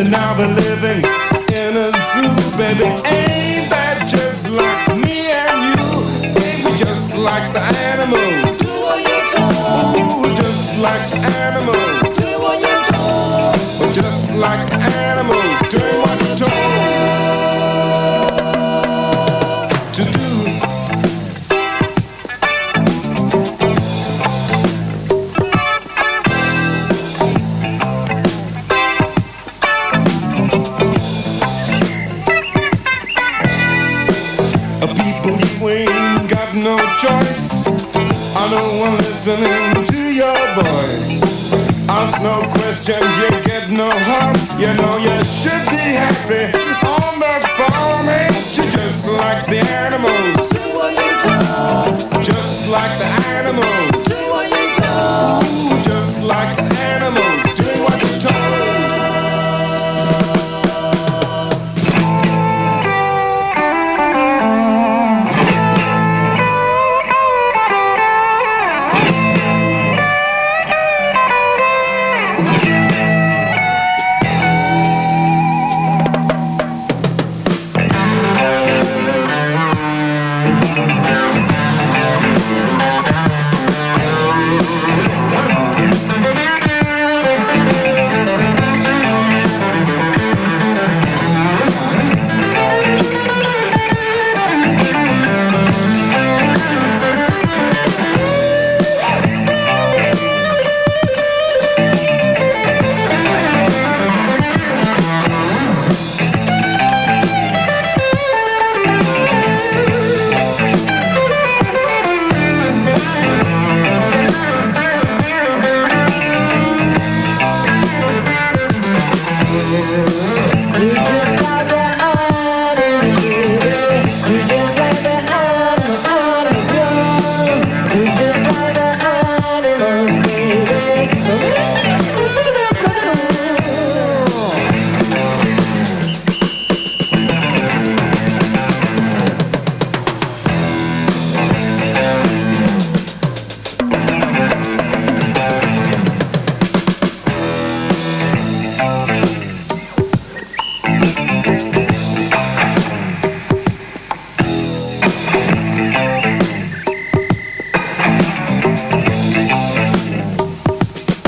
and now they're living in a zoo, baby. Ain't that just like me and you? Ain't we just like the animals? Do what you're told. Ooh, just like the animals. Do what you're told. Just like the animals, doing what you're told to do. People, you ain't got no choice. I no one listening to your voice. Ask no questions, you get no harm. You know you should be happy on the farm. Ain't you just like the animals? Do what you're told. Just like the animals. Do what you're told. Just like the animals, doing what you're told.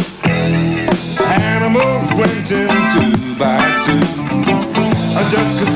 Went in two by two, just 'cause